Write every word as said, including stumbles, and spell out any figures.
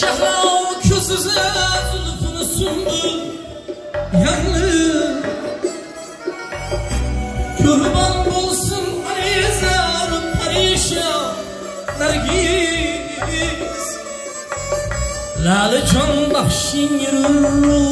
Şahla közüze zulfunu sundu yanlı. Kurban bolsun Arizar perişan Nergis Lale can bahşin yürür